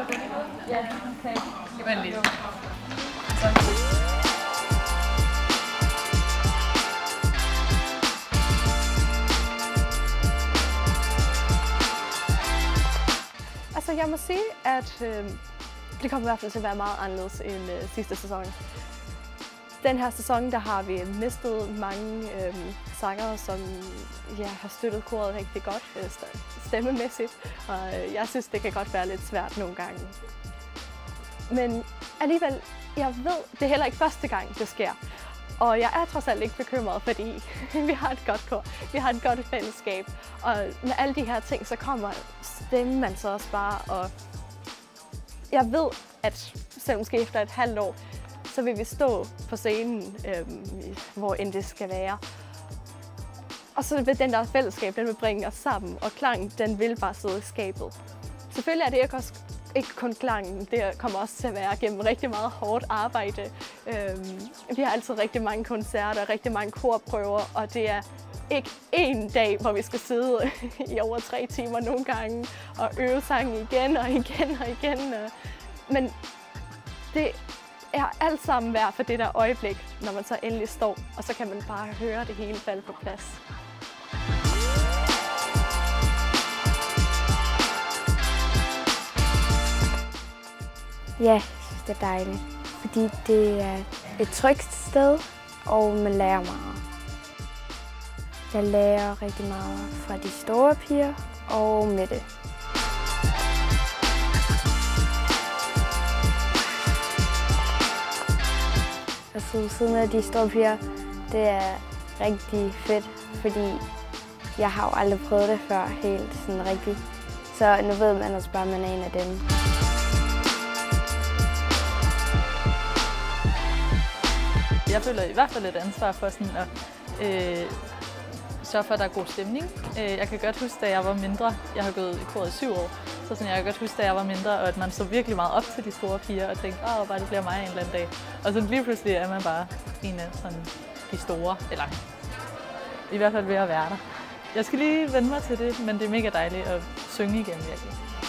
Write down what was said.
Ja, okay. Vent lige. Altså, jeg må sige, at det kommer i hvert fald til at være meget anderledes end sidste sæson. Den her sæson, der har vi mistet mange sangere, som har støttet koret rigtig godt stemmemæssigt. Og jeg synes, det kan godt være lidt svært nogle gange. Men alligevel, jeg ved, det er heller ikke første gang, det sker. Og jeg er trods alt ikke bekymret, fordi vi har et godt kor, vi har et godt fællesskab. Og med alle de her ting, så kommer stemmen man så også bare. Og jeg ved, at selv måske efter et halvt år, så vil vi stå på scenen, hvor end det skal være. Og så vil den der fællesskab, den vil bringe os sammen, og klangen, den vil bare sidde i skabet. Selvfølgelig er det ikke kun klangen, det kommer også til at være gennem rigtig meget hårdt arbejde. Vi har altid rigtig mange koncerter, rigtig mange korprøver, og det er ikke én dag, hvor vi skal sidde i over 3 timer nogle gange og øve sangen igen og igen og igen. Men det er alt sammen værd for det der øjeblik, når man så endelig står, og så kan man bare høre det hele falde på plads. Ja, jeg synes, det er dejligt, fordi det er et trygt sted, og man lærer meget. Jeg lærer rigtig meget fra de store piger og Mette. At sidde siden af de store piger, det er rigtig fedt, fordi jeg har jo aldrig prøvet det før helt sådan rigtigt. Så nu ved man også bare, at man er en af dem. Jeg føler i hvert fald et ansvar for sådan at sørge for, at der er god stemning. Jeg kan godt huske, da jeg var mindre, jeg har gået i koret i 7 år, så sådan, jeg kan godt huske, da jeg var mindre, og at man så virkelig meget op til de store piger og tænkte, bare det bliver mig en eller anden dag. Og så lige pludselig er man bare en af sådan, de store, eller i hvert fald ved at være der. Jeg skal lige vende mig til det, men det er mega dejligt at synge igen virkelig.